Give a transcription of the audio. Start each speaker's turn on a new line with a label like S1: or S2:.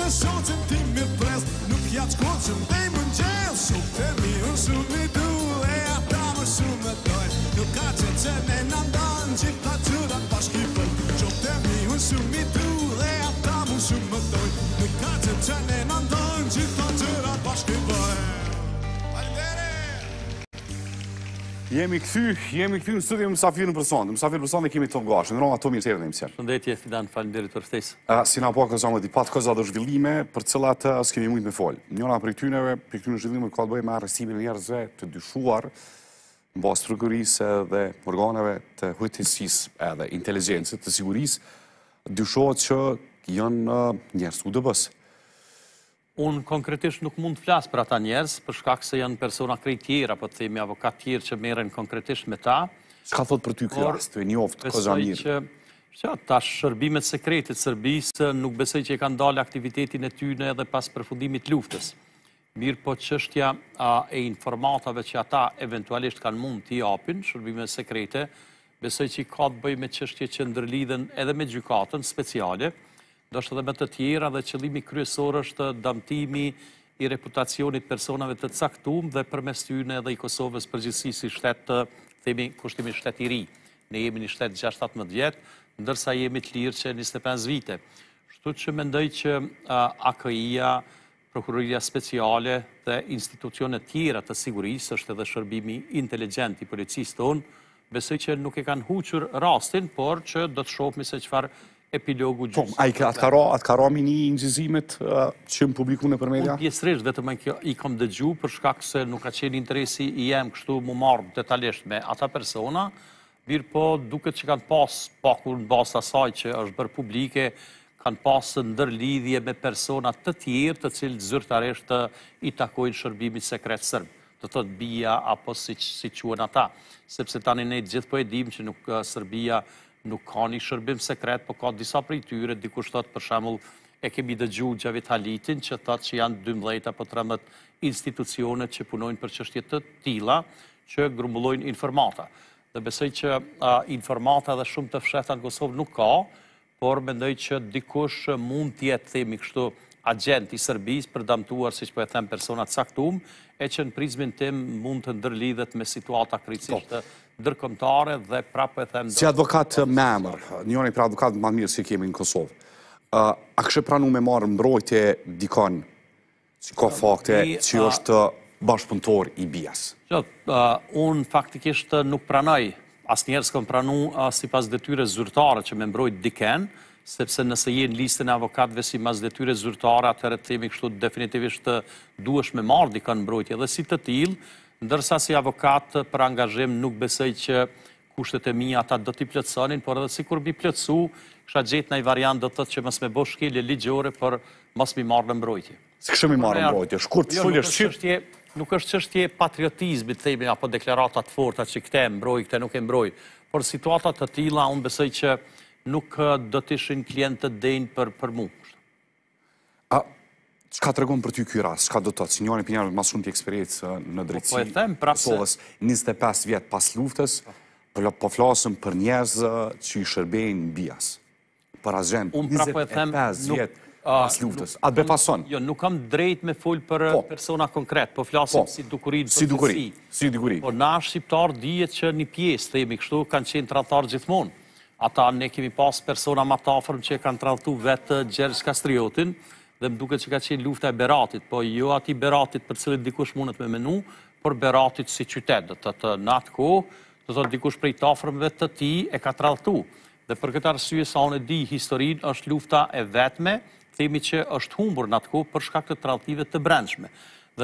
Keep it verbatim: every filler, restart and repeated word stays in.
S1: shoqën ti mirë pres, nuk ja çkoçëm dhe i mëngjes, shumë të mirë, shumë i du, e ata më shumë më dojnë, nuk ka që që ne në ndonë, gjitha qërat bashkipën, shumë të mirë, shumë i du, e ata më shumë më dojnë, nuk ka që që ne në ndonë, gjitha qërat bashkipën.
S2: Jemi këthy, jemi këthy në studio Mësafirën për sonde. Mësafirë për sonde kemi Tom Gashi. Në roma Tomi Sërë në imësjerë.
S3: Shëndetje, Fidan, falenderit për ftesë.
S2: Si na po këzamë di pat këza dhe zhvillime për cilat s'kemi mujtë me folë. Njëra për këtyneve, për këtyne zhvillime ka të bëjë me arrestimin e njerëzve të dyshuar në bazë prokurisë dhe organeve të hujtësisë edhe inteligencë të sigurisë, dyshohet që janë njerëz U D B-s.
S3: Unë konkretisht nuk mund të flasë për ata njerëz, për shkak se janë persona krejt tjera, po të themi avokat tjerë që merren konkretisht me ta.
S2: Çka thot për ty ky rast, të njoftë koza mirë?
S3: Që tash shërbimet sekrete të Serbisë nuk besoj që e kanë dalë aktivitetin e tyre edhe pas përfundimit të luftës. Mirë po çështja e informatave që ata eventualisht kanë mund t'i japin, shërbimet sekrete, besoj që ka të bëjë me çështje që ndërlidhen edhe me gjykatën speciale, do është edhe me të tjera dhe qëllimi kryesor është damtimi i reputacionit personave të caktuar dhe përmes tyre edhe i Kosovës përgjithësi si shtet të themi kushtimi shtet i ri. Ne jemi një shtet gjashtë tetëmbëdhjetë vjet, ndërsa jemi të lirë që njëzet e pesë vite. Kështu që mendoj që A K I-ja, Prokuroria Speciale dhe institucionet tjera të sigurisë, është edhe shërbimi inteligjent i policisë tonë, besoj që nuk e kanë huqur rastin, por që do të shohmi se çfarë epilogu gjysë.
S2: A i atë ka rami një nxjizimet që më publiku në për media?
S3: Unë pjesërisht vetëm i kam dëgju për shkak se nuk ka qenë interesi i jem kështu mu marrë detajisht me ata persona, mirë po duket që kanë pas pakur në bazë asaj që është bërë publike, kanë pas ndërlidhje me persona të tjerë të cilë zyrtarisht i takojnë shërbimit sekret sërb, të thotë bija apo si quen ata, sepse tani ne gjithë po e dim që nuk Serbia nuk ka një shërbim sekret, po ka disa prej tyre, dikush thotë për shembull e kemi dëgju Xhavit Halitin, që thotë që janë dymbëdhjetë apo tridhjetë institucionet që punojnë për çështje të tilla, që grumbullojnë informata. Dhe besoj që informata dhe shumë të fshehta në Kosovë nuk ka, por mendoj që dikush mund të jetë, themi kështu, agent i Serbisë për damtuar, siç po e them, persona të caktuar, e që në prizmin tim mund të ndërlidhet me situata kritikisht ndërkombëtare dhe prapë e them...
S2: Si advokat me emër, njëri për advokat më mirë si kemi në Kosovë, a kështë pranu me marë mbrojtje dikon që ka fakte që është bashkëpunëtor i bijas?
S3: Unë faktikisht nuk pranoj, asnjëherë s'kam pranu sipas detyrës zyrtare që me mbrojt diken, sepse nëse je në listën e avokatëve sipas detyrës zyrtare, atëherë themi kështu definitivisht duhesh me marrë dikon mbrojtje dhe si të tillë, ndërsa si avokat për angazhim nuk besoj që kushtet e mia ata do t'i plotësonin, por edhe sikur mi plotësu, kisha gjetë ndonjë variant do të thotë që mos më bësh shkelje ligjore, por mos mi marrë në mbrojtje.
S2: Si kështu mi marrë në mbrojtje? Shkurt folësh shqip.
S3: Nuk është çështje patriotizmi, themi, apo deklarata të forta që këtë e mbroj, këtë nuk e mbroj, por situata të tilla unë besoj që nuk do të ishin klientë të denj për për mua.
S2: A çka tregon për ty ky rast? Çka do të thotë? Sinjori Pinjani më shumë të eksperiencë në drejtësi.
S3: Po e them prapë
S2: Kosovës njëzet e pesë vjet pas luftës, po flasëm për njerëz që i shërbejnë bijas. Për asgjë njëzet e pesë vjet pas luftës. A të befason?
S3: Jo, nuk kam drejt me fol për persona konkret, po flasim si dukurinë
S2: si dukuri, si dukuri.
S3: Po na shqiptar dihet që një pjesë, themi kështu, kanë qenë tradhtar gjithmonë. Ata ne kemi pas persona më të afërm që kanë tradhtu vetë Gjergj Kastriotin, dhe më duket që ka qenë lufta e Beratit, po jo ati Beratit për cilët dikush mundet me menu, por Beratit si qytet, dhe të në atë kohë, dhe të dikush prej të afërmëve të ti e ka tradhtu. Dhe për këtë arsye sa unë e di historinë është lufta e vetme, themi që është humbur në atë kohë për shkak të tradhtive të brendshme.